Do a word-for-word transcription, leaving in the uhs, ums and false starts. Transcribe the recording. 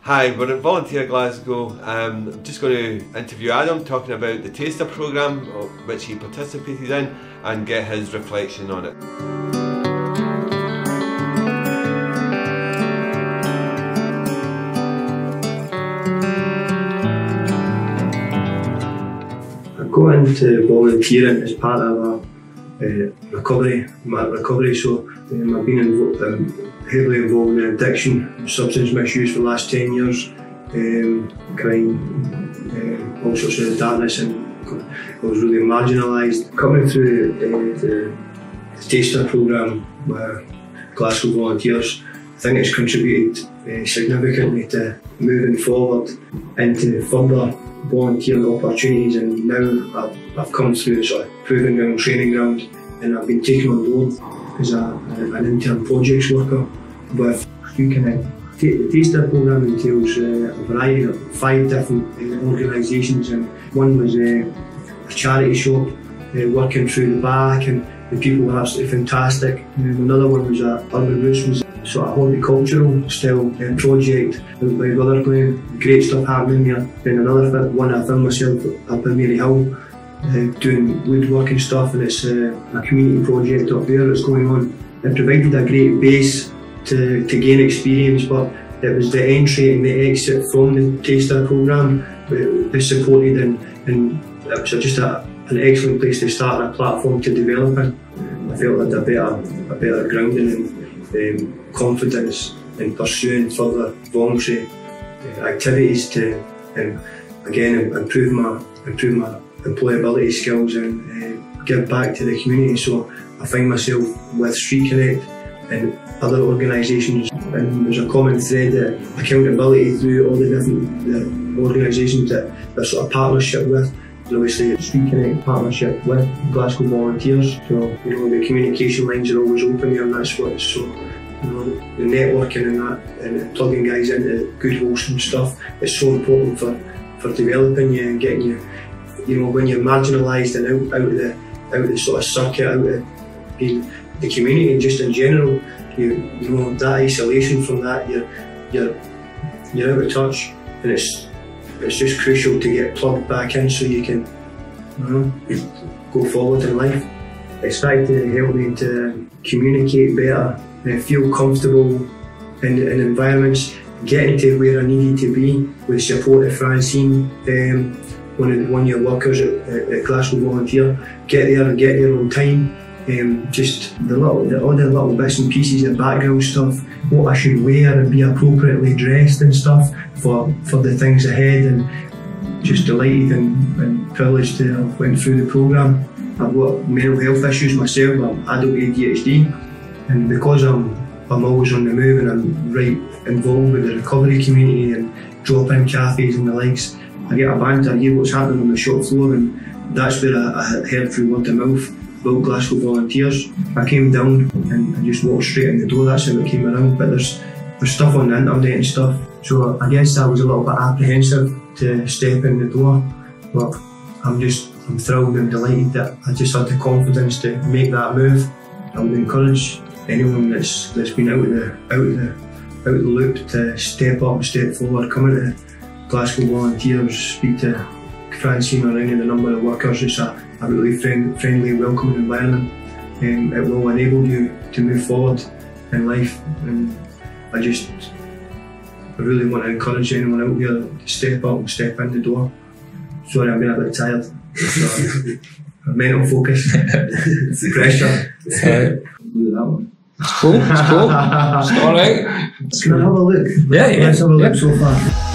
Hi, we're at Volunteer Glasgow. Um, I'm just going to interview Adam, talking about the Taster programme which he participated in, and get his reflection on it. I got into volunteering as part of a uh, recovery, my recovery. So um, I've been involved, um, heavily involved in addiction and substance misuse for the last ten years, um, crime, uh, all sorts of darkness, and I was really marginalised. Coming through uh, the, the Taster programme with Glasgow Volunteers, I think it's contributed uh, significantly to moving forward into further volunteering opportunities, and now I've, I've come through the sort of proving ground, training ground, and I've been taken on board as a, an intern projects worker with StreetConnect. The Taster programme entails uh, a variety of five different uh, organisations, and one was uh, a charity shop uh, working through the back, and the people were absolutely fantastic. And another one was a Urban Roots, was a sort of horticultural style uh, project with my brother playing. Great stuff happening there. Then another one I found myself up in Maryhill uh, doing woodworking stuff, and it's uh, a community project up there that's going on. It provided a great base to, to gain experience, but it was the entry and the exit from the Taster programme that supported, and, and it was just a, an excellent place to start, a platform to develop in. I felt I had a better, a better grounding and um, confidence in pursuing further voluntary uh, activities to, um, again, improve my, improve my employability skills and uh, give back to the community. So I find myself with StreetConnect and other organisations, and there's a common thread that accountability through all the different the organisations that they're sort of partnership with. There's obviously a StreetConnect partnership with Glasgow Volunteers, so you know the communication lines are always open here, and that's what it's so, you know, the networking and that, and plugging guys into good wholesome stuff is so important for, for developing you and getting you, you know, when you're marginalised and out, out of the out of the sort of circuit, out of being the community just in general, you you know, that isolation from that, you're you're you're out of touch, and it's it's just crucial to get plugged back in so you can, you know, go forward in life. It's started to help me to communicate better, and feel comfortable in, in environments, getting to where I needed to be with support of Francine, um, one of the one year workers at, at, at Glasgow Volunteer. Get there and get there on time. Um, just the little, the, all the little bits and pieces of background stuff, what I should wear and be appropriately dressed and stuff for, for the things ahead, and just delighted and, and privileged to have went through the programme. I've got mental health issues myself, I'm adult A D H D, and because I'm, I'm always on the move and I'm right involved with the recovery community and drop-in cafes and the likes, I get a banter, I hear what's happening on the shop floor, and that's where I, I heard through word of mouth about Glasgow Volunteers. I came down and I just walked straight in the door, that's how it came around. But there's there's stuff on the internet and stuff, so I guess I was a little bit apprehensive to step in the door, but I'm just I'm thrilled and delighted that I just had the confidence to make that move. I would encourage anyone that's that's been out of the out of the out of the loop to step up and step forward. Come into Glasgow Volunteers, speak to Francine or any of the number of workers. It's a, a really friend, friendly, welcoming environment, and it will enable you to move forward in life. And I just I really want to encourage anyone out here to step up and step in the door. Sorry, I'm being a bit tired. So, mental focus, pressure. Do that one. It's cool, it's cool. It's alright. Can I have a look? Yeah, yeah. Let's have a look yeah. so far.